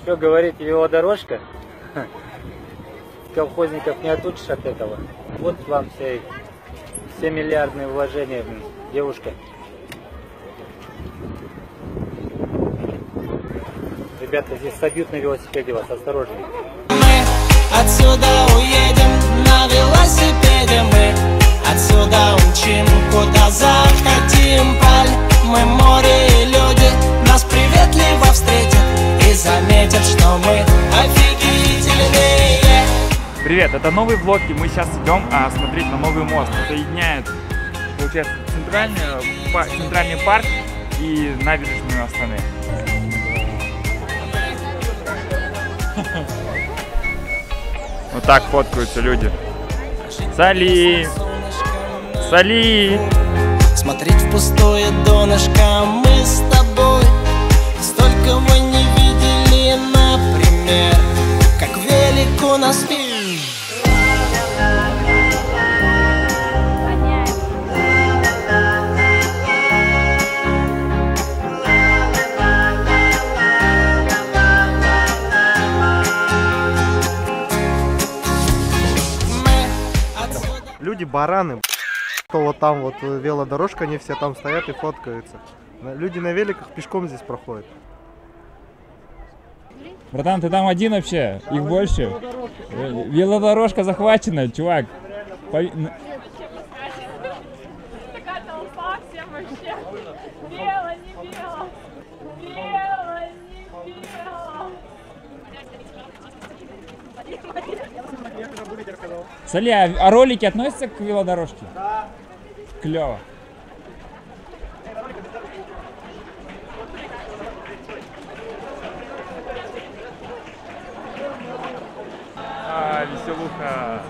Что говорите, велодорожка? Колхозников не отучишь от этого. Вот вам все миллиардные вложения, девушка. Ребята, здесь собьют на велосипеде вас, осторожнее. Мы отсюда уедем на велосипеде, мы отсюда умчим, куда захотим. Мы море и люди нас приветливо встретят и заметят, что мы офигительные. Привет, это новый влог, и мы сейчас идем смотреть на новый мост. Соединяет, получается, центральный парк и набережную Астаны. Вот так фоткаются люди. Сали! Сали! Смотреть в пустое донышко мы с тобой столько мы не видели, например, как велик у нас мир. Люди бараны, что вот там вот велодорожка, они все там стоят и фоткаются. Люди на великах пешком здесь проходят. Братан, ты там один вообще? Их больше? Велодорожка захвачена, чувак. Такая толпа всем вообще. Бело, не бело. Бело, не бело. Сали, а ролики относятся к велодорожке? Да. Клево. Веселуха.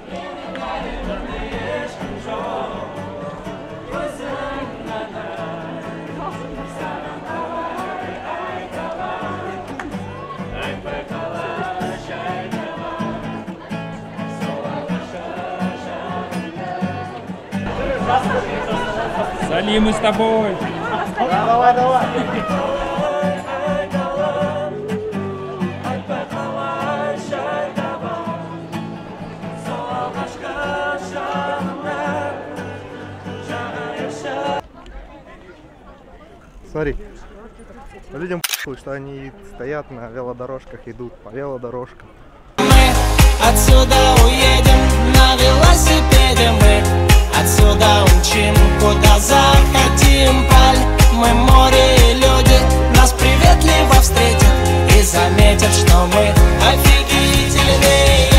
Сали, мы с тобой. Давай, давай. Смотри, людям что они стоят на велодорожках, идут по велодорожкам. Мы отсюда уедем на велосипеде, мы отсюда умчим, куда захотим. Мы море и люди нас приветливо встретят и заметят, что мы офигительные.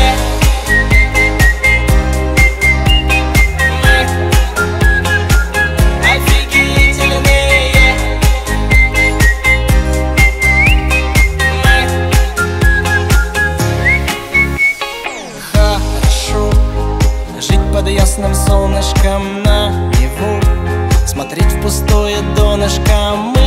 Под ясным солнышком на Неву, смотреть в пустое донышко мы